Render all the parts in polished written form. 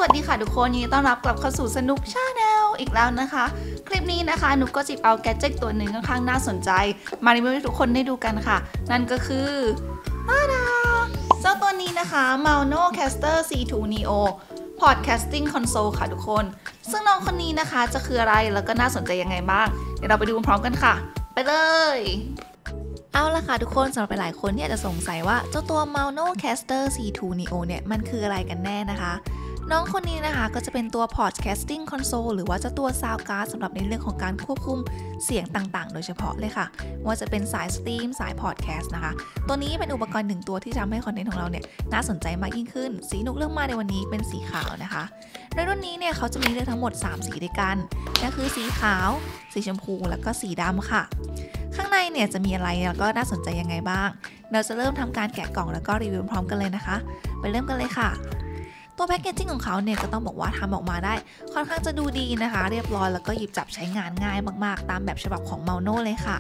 วัสดีค่ะทุกคนยินดีต้อนรับกลับเข้าสู่สนุกชาแนลอีกแล้วนะคะคลิปนี้นะคะนุกก็จิบเอาแกดเจ็ตตัวหนึ่งค่อนข้างน่าสนใจมารีวิวให้ทุกคนได้ดูกันค่ะนั่นก็คือเจ้าตัวนี้นะคะ Maunocaster C2 Neo Podcasting Console ค่ะทุกคนซึ่งน้องคนนี้นะคะจะคืออะไรแล้วก็น่าสนใจยังไงบ้างเดี๋ยวเราไปดูพร้อมกันค่ะไปเลยเอาละค่ะทุกคนสำหรับหลายคนที่อาจจะสงสัยว่าเจ้าตัว Maunocaster C2 Neo เนี่ยมันคืออะไรกันแน่นะคะน้องคนนี้นะคะก็จะเป็นตัว Podcasting Console หรือว่าเจ้าตัว Sound Card สำหรับในเรื่องของการควบคุมเสียงต่างๆโดยเฉพาะเลยค่ะว่าจะเป็นสายสตรีมสาย Podcast นะคะตัวนี้เป็นอุปกรณ์หนึ่งตัวที่ทำให้คอนเทนต์ของเราเนี่ยน่าสนใจมากยิ่งขึ้นสีนุกเลือกมาในวันนี้เป็นสีขาวนะคะในรุ่นนี้เนี่ยเขาจะมีเลือกทั้งหมด3สีด้วยกันนั่นคือสีขาวสีชมพูแล้วก็สีดำค่ะข้างในเนี่ยจะมีอะไรแล้วก็น่าสนใจยังไงบ้างเราจะเริ่มทำการแกะกล่องแล้วก็รีวิวพร้อมกันเลยนะคะไปเริ่มกันเลยค่ะตัวแพคเกจจิ้งของเขาเนี่ยก็ต้องบอกว่าทำออกมาได้ค่อนข้างจะดูดีนะคะเรียบร้อยแล้วก็หยิบจับใช้งานง่ายมากๆตามแบบฉบับของ Mauno เลยค่ะ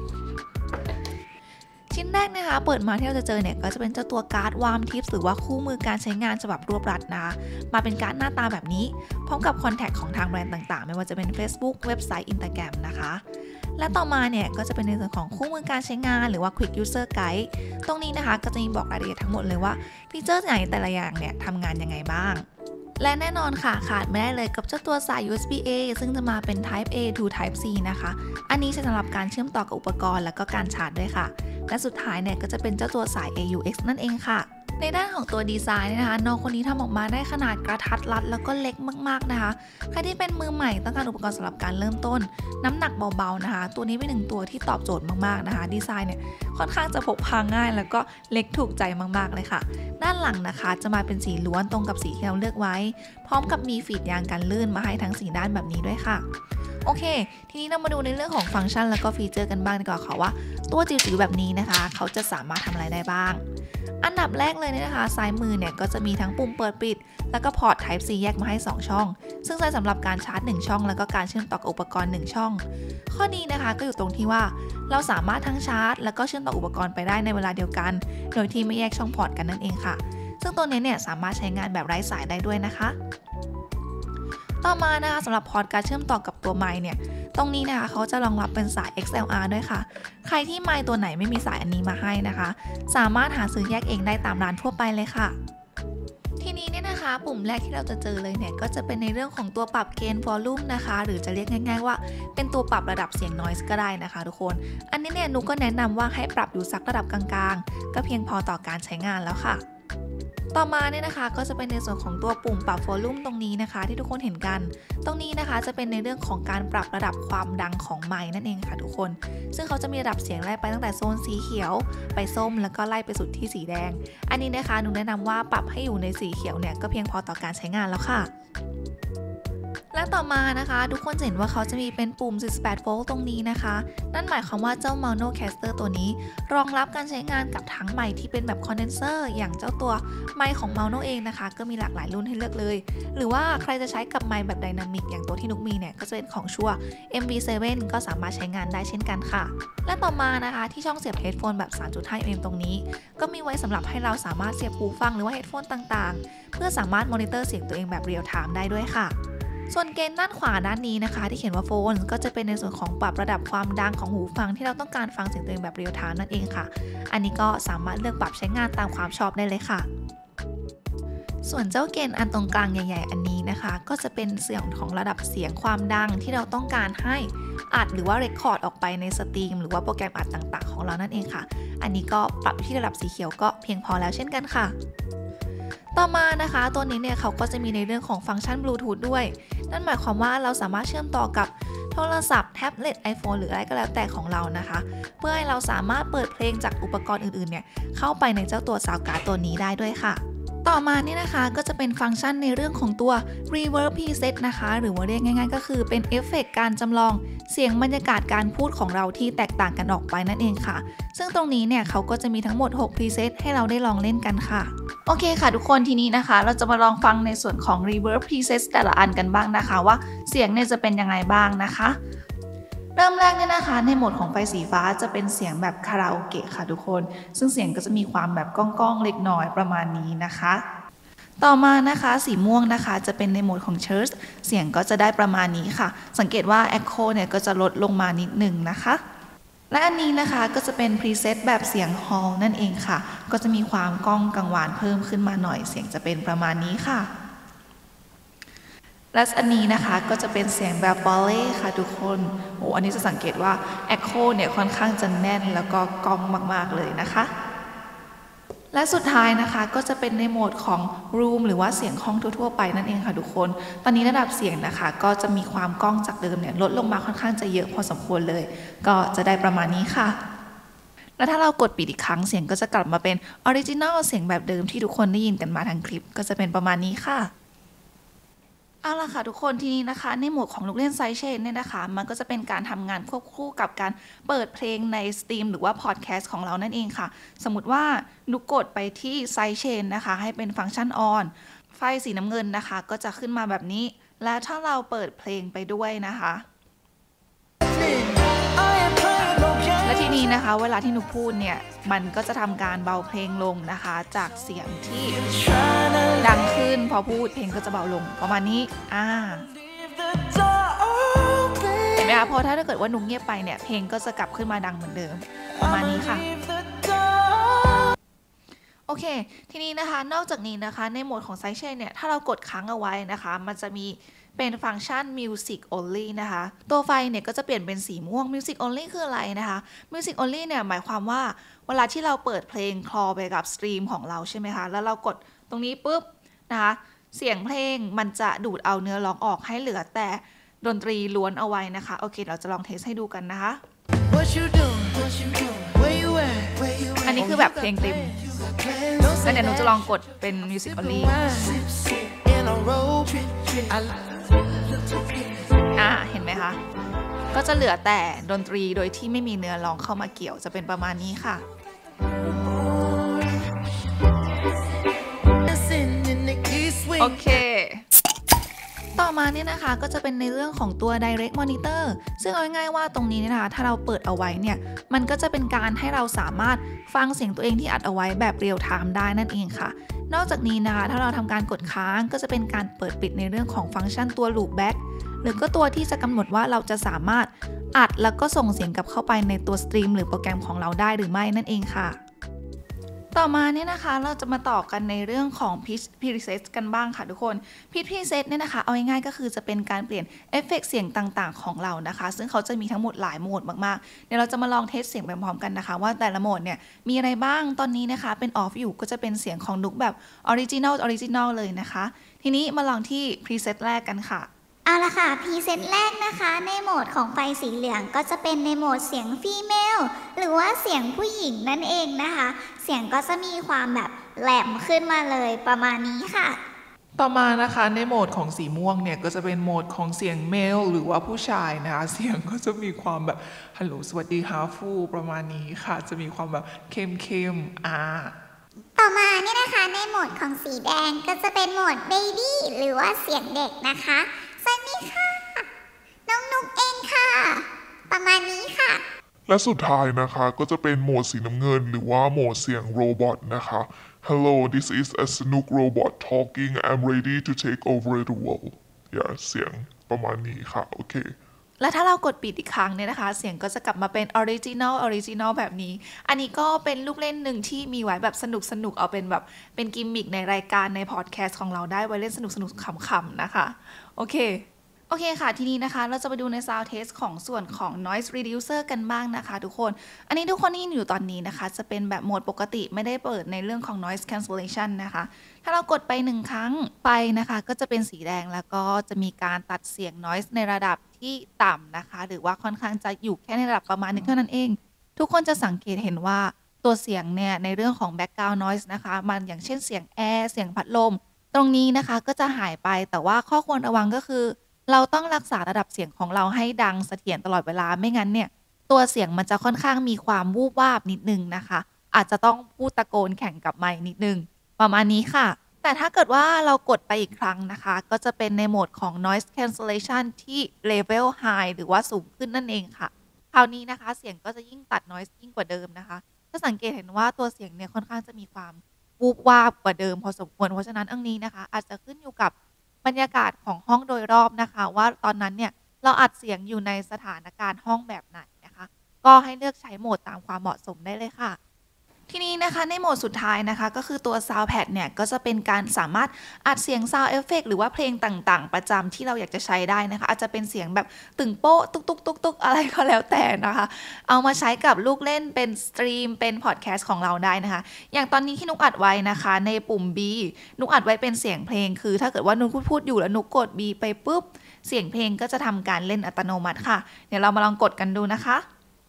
ชิ้นแรกนะคะเปิดมาที่เราจะเจอเนี่ยก็จะเป็นเจ้าตัวการ์ดวามทิปหรือว่าคู่มือการใช้งานฉบับรวบรัดนะคะมาเป็นการ์ดหน้าตาแบบนี้พร้อมกับคอนแทคของทางแบรนด์ต่างๆไม่ว่าจะเป็น Facebook เว็บไซต์ Instagram นะคะและต่อมาเนี่ยก็จะเป็นในส่วนของคู่มือการใช้งานหรือว่า Quick User Guide ตรงนี้นะคะก็จะมีบอกรายละเอียดทั้งหมดเลยว่าฟีเจอร์ไหนแต่ละอย่างเนี่ยทำงานยังไงบ้างและแน่นอนค่ะขาดไม่ได้เลยกับเจ้าตัวสาย USB-A ซึ่งจะมาเป็น Type A to Type C นะคะอันนี้ใช้สำหรับการเชื่อมต่อกับอุปกรณ์แล้วก็การชาร์จด้วยค่ะและสุดท้ายเนี่ยก็จะเป็นเจ้าตัวสาย AUX นั่นเองค่ะในด้านของตัวดีไซน์นะคะน้องคนนี้ทำออกมาได้ขนาดกระทัดรัดแล้วก็เล็กมากๆนะคะใครที่เป็นมือใหม่ต้องการอุปกรณ์สำหรับการเริ่มต้นน้ำหนักเบาๆนะคะตัวนี้เป็นหนึ่งตัวที่ตอบโจทย์มากๆนะคะดีไซน์เนี่ยค่อนข้างจะพกพาง่ายแล้วก็เล็กถูกใจมากๆเลยค่ะด้านหลังนะคะจะมาเป็นสีล้วนตรงกับสีที่เราเลือกไว้พร้อมกับมีฟีดยางกันลื่นมาให้ทั้ง4ด้านแบบนี้ด้วยค่ะโอเคทีนี้เรามาดูในเรื่องของฟังก์ชันแล้วก็ฟีเจอร์กันบ้างดีกว่าค่ะว่าตัวจิ๋วๆแบบนี้นะคะเขาจะสามารถทำอะไรได้บ้างอันดับแรกเลยนะคะซ้ายมือเนี่ยก็จะมีทั้งปุ่มเปิดปิดแล้วก็พอร์ต Type C แยกมาให้2ช่องซึ่งใช้สำหรับการชาร์จ1ช่องแล้วก็การเชื่อมต่อกับอุปกรณ์1ช่องข้อดีนะคะก็อยู่ตรงที่ว่าเราสามารถทั้งชาร์จแล้วก็เชื่อมต่ออุปกรณ์ไปได้ในเวลาเดียวกันโดยที่ไม่แยกช่องพอร์ตกันนั่นเองค่ะซึ่งตัวนี้เนี่ยสามารถใช้งานแบบไร้สายได้ด้วยนะคะต่อมานะคะสำหรับพอร์ตการเชื่อมต่อกับตัวไมค์เนี่ยตรงนี้นะคะเขาจะรองรับเป็นสาย XLR ด้วยค่ะใครที่ไมค์ตัวไหนไม่มีสายอันนี้มาให้นะคะสามารถหาซื้อแยกเองได้ตามร้านทั่วไปเลยค่ะทีนี้เนี่ยนะคะปุ่มแรกที่เราจะเจอเลยเนี่ยก็จะเป็นในเรื่องของตัวปรับเกณฑ์ Volume นะคะหรือจะเรียกง่ายๆว่าเป็นตัวปรับระดับเสียง Noise ก็ได้นะคะทุกคนอันนี้เนี่ยนุกก็แนะนำว่าให้ปรับอยู่สักระดับกลางๆก็เพียงพอต่อการใช้งานแล้วค่ะต่อมาเนี่ยนะคะก็จะเป็นในส่วนของตัวปุ่มปรับ Volume ตรงนี้นะคะที่ทุกคนเห็นกันตรงนี้นะคะจะเป็นในเรื่องของการปรับระดับความดังของไมค์นั่นเองค่ะทุกคนซึ่งเขาจะมีระดับเสียงไล่ไปตั้งแต่โซนสีเขียวไปส้มแล้วก็ไล่ไปสุดที่สีแดงอันนี้นะคะหนูแนะนำว่าปรับให้อยู่ในสีเขียวเนี่ยก็เพียงพอต่อการใช้งานแล้วค่ะและต่อมานะคะทุกคนจะเห็นว่าเขาจะมีเป็นปุ่ม48โวลต์ตรงนี้นะคะนั่นหมายความว่าเจ้า Maunocaster ตัวนี้รองรับการใช้งานกับทั้งไมค์ที่เป็นแบบคอนเดนเซอร์อย่างเจ้าตัวไมค์ของ Mauno เองนะคะก็มีหลากหลายรุ่นให้เลือกเลยหรือว่าใครจะใช้กับไมค์แบบไดนามิกอย่างตัวที่นุกมีเนี่ยก็จะเป็นของชัว MV7 ก็สามารถใช้งานได้เช่นกันค่ะและต่อมานะคะที่ช่องเสียบเฮดโฟนแบบ 3.5 mm ตรงนี้ก็มีไว้สำหรับให้เราสามารถเสียบหูฟังหรือว่าเฮดโฟนต่างๆเพื่อสามารถมอนิเตอร์เสียงตัวเองแบบเรียลไทม์ได้ด้วยค่ะส่วนเกณฑ์ด้านขวาด้านนี้นะคะที่เขียนว่าโฟนก็จะเป็นในส่วนของปรับระดับความดังของหูฟังที่เราต้องการฟังเสียงตัวเองแบบเรียลไทม์นั่นเองค่ะอันนี้ก็สามารถเลือกปรับใช้งานตามความชอบได้เลยค่ะส่วนเจ้าเกณฑ์อันตรงกลางใหญ่ๆอันนี้นะคะก็จะเป็นเสียงของระดับเสียงความดังที่เราต้องการให้อัดหรือว่าเรคคอร์ดออกไปในสตรีมหรือว่าโปรแกรมอัดต่างๆของเรานั่นเองค่ะอันนี้ก็ปรับที่ระดับสีเขียวก็เพียงพอแล้วเช่นกันค่ะต่อมานะคะตัวนี้เนี่ยเขาก็จะมีในเรื่องของฟังก์ชันบลูทูธด้วยนั่นหมายความว่าเราสามารถเชื่อมต่อกับโทรศัพท์แท็บเล็ต iPhone หรืออะไรก็แล้วแต่ของเรานะคะเพื่อให้เราสามารถเปิดเพลงจากอุปกรณ์อื่นๆเนี่ยเข้าไปในเจ้าตัวซาวด์การ์ดตัวนี้ได้ด้วยค่ะต่อมาเนี่ยนะคะก็จะเป็นฟังก์ชันในเรื่องของตัว Reverb Preset นะคะหรือว่าเรียกง่ายๆก็คือเป็นเอฟเฟกต์การจำลองเสียงบรรยากาศการพูดของเราที่แตกต่างกันออกไปนั่นเองค่ะซึ่งตรงนี้เนี่ยเขาก็จะมีทั้งหมด6 Preset ให้เราได้ลองเล่นกันค่ะโอเคค่ะทุกคนทีนี้นะคะเราจะมาลองฟังในส่วนของ Reverb Preset แต่ละอันกันบ้างนะคะว่าเสียงเนี่ยจะเป็นยังไงบ้างนะคะเริ่มแรกเนี่ยนะคะในโหมดของไฟสีฟ้าจะเป็นเสียงแบบคาราโอเกะค่ะทุกคนซึ่งเสียงก็จะมีความแบบก้องๆเล็กน้อยประมาณนี้นะคะต่อมานะคะสีม่วงนะคะจะเป็นในโหมดของ Church เสียงก็จะได้ประมาณนี้ค่ะสังเกตว่า Echo เนี่ยก็จะลดลงมานิดหนึ่งนะคะและอันนี้นะคะก็จะเป็น preset แบบเสียง Hall นั่นเองค่ะก็จะมีความก้องกังวานเพิ่มขึ้นมาหน่อยเสียงจะเป็นประมาณนี้ค่ะและอันนี้นะคะก็จะเป็นเสียงแบบ Ballet ค่ะทุกคนอันนี้จะสังเกตว่า Echo เนี่ยค่อนข้างจะแน่นแล้วก็ก้องมากๆเลยนะคะและสุดท้ายนะคะก็จะเป็นในโหมดของ room หรือว่าเสียงห้องทั่วๆไปนั่นเองค่ะทุกคนตอนนี้ระดับเสียงนะคะก็จะมีความก้องจากเดิมเนี่ยลดลงมาค่อนข้างจะเยอะพอสมควรเลยก็จะได้ประมาณนี้ค่ะแล้วถ้าเรากดปิดอีกครั้งเสียงก็จะกลับมาเป็นออริจินอลเสียงแบบเดิมที่ทุกคนได้ยินกันมาทางคลิปก็จะเป็นประมาณนี้ค่ะเอาล่ะค่ะทุกคนทีนี้นะคะในโหมดของลูกเล่นไซด์เชนเนี่ยนะคะมันก็จะเป็นการทำงานควบคู่กับการเปิดเพลงในสตรีมหรือว่าพอดแคสต์ของเรานั่นเองค่ะสมมติว่านุกกดไปที่ไซด์เชนนะคะให้เป็นฟังก์ชันออนไฟสีน้ำเงินนะคะก็จะขึ้นมาแบบนี้และถ้าเราเปิดเพลงไปด้วยนะคะและทีนี้นะคะเวลาที่นุกพูดเนี่ยมันก็จะทำการเบาเพลงลงนะคะจากเสียงที่ดังขึ้นพอพูดเพลงก็จะเบาลงประมาณนี้เห็นไหมคะพอถ้าเกิดว่านุกเงียบไปเนี่ยเพลงก็จะกลับขึ้นมาดังเหมือนเดิมประมาณนี้ค่ะโอเคทีนี้นะคะนอกจากนี้นะคะในโหมดของไซด์เชนเนี่ยถ้าเรากดค้างเอาไว้นะคะมันจะมีเป็นฟังก์ชัน Music Only นะคะตัวไฟเนี่ยก็จะเปลี่ยนเป็นสีม่วง Music Only คืออะไรนะคะ Music Only เนี่ยหมายความว่าเวลาที่เราเปิดเพลงคลอไปกับสตรีมของเราใช่ไหมคะแล้วเรากดตรงนี้ปุ๊บนะคะเสียงเพลงมันจะดูดเอาเนื้อร้องออกให้เหลือแต่ดนตรีล้วนเอาไว้นะคะโอเคเราจะลองเทสให้ดูกันนะคะอันนี้คือแบบเพลงเต็มแล้วเดี๋ยวหนูจะลองกดเป็น Music Only เห็นไหมคะก็จะเหลือแต่ดนตรีโดยที่ไม่มีเนื้อร้องเข้ามาเกี่ยวจะเป็นประมาณนี้ค่ะโอเคต่อมาเนี่ยนะคะก็จะเป็นในเรื่องของตัว Direct Monitor ซึ่งเอาง่ายๆว่าตรงนี้นะคะถ้าเราเปิดเอาไว้เนี่ยมันก็จะเป็นการให้เราสามารถฟังเสียงตัวเองที่อัดเอาไว้แบบเรียลไทม์ได้นั่นเองค่ะนอกจากนี้นะคะถ้าเราทำการกดค้างก็จะเป็นการเปิดปิดในเรื่องของฟังก์ชันตัว Loopback หรือก็ตัวที่จะกำหนดว่าเราจะสามารถอัดแล้วก็ส่งเสียงกลับเข้าไปในตัวสตรีมหรือโปรแกรมของเราได้หรือไม่นั่นเองค่ะต่อมาเนี่ยนะคะเราจะมาต่อกันในเรื่องของ Pitch Preset กันบ้างค่ะทุกคน Pitch Preset เนี่ยนะคะเอาง่ายๆก็คือจะเป็นการเปลี่ยนเอฟเฟกต์เสียงต่างๆของเรานะคะซึ่งเขาจะมีทั้งหมดหลายโหมดมากๆเดี๋ยวเราจะมาลองเทสเสียงไปพร้อมกันนะคะว่าแต่ละโหมดเนี่ยมีอะไรบ้างตอนนี้นะคะเป็น off อยู่ก็จะเป็นเสียงของนุกแบบ original เลยนะคะทีนี้มาลองที่ Preset แรกกันค่ะเอาละค่ะพรีเซตแรกนะคะในโหมดของไฟสีเหลืองก็จะเป็นในโหมดเสียงฟีเมลหรือว่าเสียงผู้หญิงนั่นเองนะคะเสียงก็จะมีความแบบแหลมขึ้นมาเลยประมาณนี้ค่ะต่อมานะคะในโหมดของสีม่วงเนี่ยก็จะเป็นโหมดของเสียงเมลหรือว่าผู้ชายนะคะเสียงก็จะมีความแบบฮัลโหลสวัสดีฮาฟูประมาณนี้ค่ะจะมีความแบบเข้มต่อมาเนี่ยนะคะในโหมดของสีแดงก็จะเป็นโหมดเบบี้หรือว่าเสียงเด็กนะคะสวัสดีค่ะน้องนุกเองค่ะประมาณนี้ค่ะและสุดท้ายนะคะก็จะเป็นโหมดสีน้ำเงินหรือว่าโหมดเสียงโรบอทนะคะ Hello this is a Snook robot talking I'm ready to take over the world เสียงประมาณนี้ค่ะโอเคและถ้าเรากดปิดอีกครั้งเนี่ยนะคะเสียงก็จะกลับมาเป็น original แบบนี้อันนี้ก็เป็นลูกเล่นหนึ่งที่มีไว้แบบสนุกเอาเป็นแบบเป็นกิมมิคในรายการในพอดแคสต์ของเราได้ไว้เล่นสนุกขำๆนะคะโอเคค่ะทีนี้นะคะเราจะไปดูใน Sound Test ของส่วนของ Noise Reducer กันบ้างนะคะทุกคนอันนี้ทุกคนที่อยู่ตอนนี้นะคะจะเป็นแบบโหมดปกติไม่ได้เปิดในเรื่องของ Noise Cancellation นะคะถ้าเรากดไป1ครั้งไปนะคะก็จะเป็นสีแดงแล้วก็จะมีการตัดเสียง Noise ในระดับที่ต่ำนะคะหรือว่าค่อนข้างจะอยู่แค่ในระดับประมาณนึงเท่านั้นเองทุกคนจะสังเกตเห็นว่าตัวเสียงเนี่ยในเรื่องของ Background Noise นะคะมันอย่างเช่นเสียงแอร์เสียงพัดลมตรงนี้นะคะก็จะหายไปแต่ว่าข้อควรระวังก็คือเราต้องรักษาระดับเสียงของเราให้ดังเสถียรตลอดเวลาไม่งั้นเนี่ยตัวเสียงมันจะค่อนข้างมีความวูบวาบนิดนึงนะคะอาจจะต้องพูดตะโกนแข่งกับไมค์นิดนึงประมาณนี้ค่ะแต่ถ้าเกิดว่าเรากดไปอีกครั้งนะคะก็จะเป็นในโหมดของ noise cancellation ที่ level high หรือว่าสูงขึ้นนั่นเองค่ะคราวนี้นะคะเสียงก็จะยิ่งตัด noise ยิ่งกว่าเดิมนะคะถ้าสังเกตเห็นว่าตัวเสียงเนี่ยค่อนข้างจะมีความวูบวาบกว่าเดิมพอสมควรเพราะฉะนั้นอันนี้นะคะอาจจะขึ้นอยู่กับบรรยากาศของห้องโดยรอบนะคะว่าตอนนั้นเนี่ยเราอัดเสียงอยู่ในสถานการณ์ห้องแบบไหนนะคะก็ให้เลือกใช้โหมดตามความเหมาะสมได้เลยค่ะทีนี้นะคะในโหมดสุดท้ายนะคะก็คือตัว Soundpad เนี่ยก็จะเป็นการสามารถอัดเสียง Sound Effect หรือว่าเพลงต่างๆประจำที่เราอยากจะใช้ได้นะคะอาจจะเป็นเสียงแบบตึงโป๊ะตุกตุกตุกตุกอะไรก็แล้วแต่นะคะเอามาใช้กับลูกเล่นเป็นสตรีมเป็นพอดแคสต์ของเราได้นะคะอย่างตอนนี้ที่นุกอัดไว้นะคะในปุ่ม B นุกอัดไว้เป็นเสียงเพลงคือถ้าเกิดว่านุกพูดอยู่แล้วนุกกด B ไปปุ๊บเสียงเพลงก็จะทำการเล่นอัตโนมัติค่ะเดี๋ยวเรามาลองกดกันดูนะคะ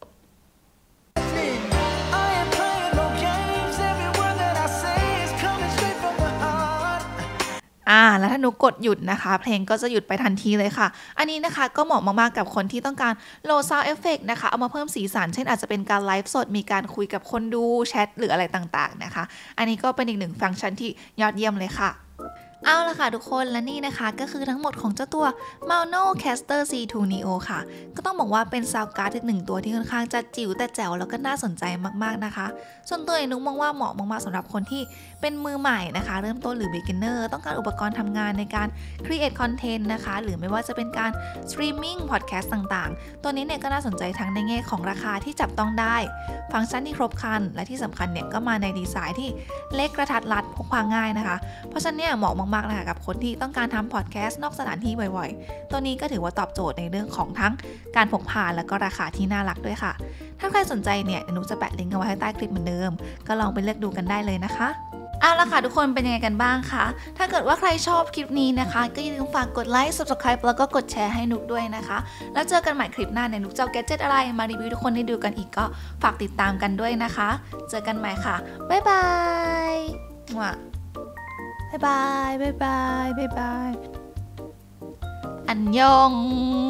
แล้วถ้านุกกดหยุดนะคะเพลงก็จะหยุดไปทันทีเลยค่ะอันนี้นะคะก็เหมาะมากๆกับคนที่ต้องการ low sound effect นะคะเอามาเพิ่มสีสันเช่นอาจจะเป็นการไลฟ์สดมีการคุยกับคนดูแชทหรืออะไรต่างๆนะคะอันนี้ก็เป็นอีกหนึ่งฟังก์ชันที่ยอดเยี่ยมเลยค่ะเอาละค่ะทุกคนและนี่นะคะก็คือทั้งหมดของเจ้าตัว Maono Caster C2 Neo ค่ะก็ต้องบอกว่าเป็นซาวการ์ดอีกหนึ่งตัวที่ค่อนข้างจะจิ๋วแต่แจ๋วแล้วก็น่าสนใจมากๆนะคะส่วนตัวเองนุ๊กมองว่าเหมาะมากๆสำหรับคนที่เป็นมือใหม่นะคะเริ่มต้นหรือ beginner ต้องการอุปกรณ์ทำงานในการ create content นะคะหรือไม่ว่าจะเป็นการ streaming podcast ต่างๆตัวนี้เนี่ยก็น่าสนใจทั้งในแง่ของราคาที่จับต้องได้ฟังก์ชันที่ครบครันและที่สำคัญเนี่ยก็มาในดีไซน์ที่เล็กกระทัดรัดพกพาง่ายนะคะเพราะฉะนั้นเนี่ยเหมาะมากๆนะคะกับคนที่ต้องการทำพอดแคสต์นอกสถานที่บ่อยๆตัวนี้ก็ถือว่าตอบโจทย์ในเรื่องของทั้งการพกพาและก็ราคาที่น่ารักด้วยค่ะถ้าใครสนใจเนี่ยนุ๊กจะแปะลิงก์เอาไว้ให้ใต้คลิปเหมือนเดิมก็ลองไปเลือกดูกันได้เลยนะคะเอาละค่ะทุกคนเป็นยังไงกันบ้างคะถ้าเกิดว่าใครชอบคลิปนี้นะคะก็อย่าลืมฝากกดไลค์ subscribe แล้วก็กดแชร์ให้นุ๊กด้วยนะคะแล้วเจอกันใหม่คลิปหน้าเนี่ยนุ๊กจะเอาแกดเจ็ตอะไรมารีวิวทุกคนได้ดูกันอีกก็ฝากติดตามกันด้วยนะคะเจอกันใหม่ค่ะบ๊ายบายบ๊ายบายบ๊ายบายบ๊ายบายอันยอง